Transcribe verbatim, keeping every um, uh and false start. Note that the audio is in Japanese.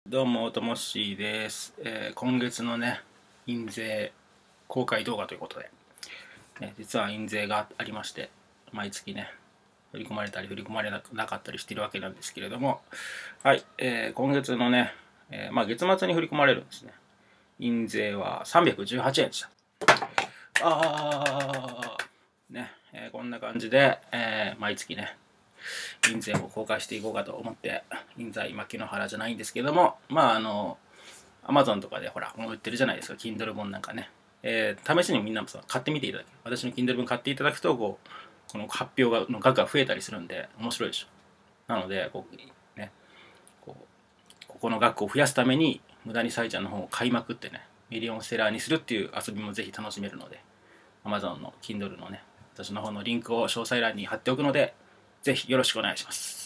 どうも、ともっしーです、えー今月のね、印税公開動画ということで、ね、実は印税がありまして、毎月ね、振り込まれたり振り込まれなかったりしてるわけなんですけれども、はい、えー今月のね、えーまあ月末に振り込まれるんですね。印税はさんびゃくじゅうはちえんでした。あー、ね、えーこんな感じで、えー毎月ね、印税を公開していこうかと思って、印税今木の原じゃないんですけども、まああの、アマゾンとかでほら、もう売ってるじゃないですか、Kindle 本なんかね。えー、試しにみんなもさ、買ってみていただける。私の Kindle 本買っていただくと、こう、この発表がの額が増えたりするんで、面白いでしょ。なので、こう、ね、こう、ここの額を増やすために、無駄にサイちゃんの本を買いまくってね、ミリオンセラーにするっていう遊びもぜひ楽しめるので、Amazon の Kindle のね、私の方のリンクを詳細欄に貼っておくので、ぜひよろしくお願いします。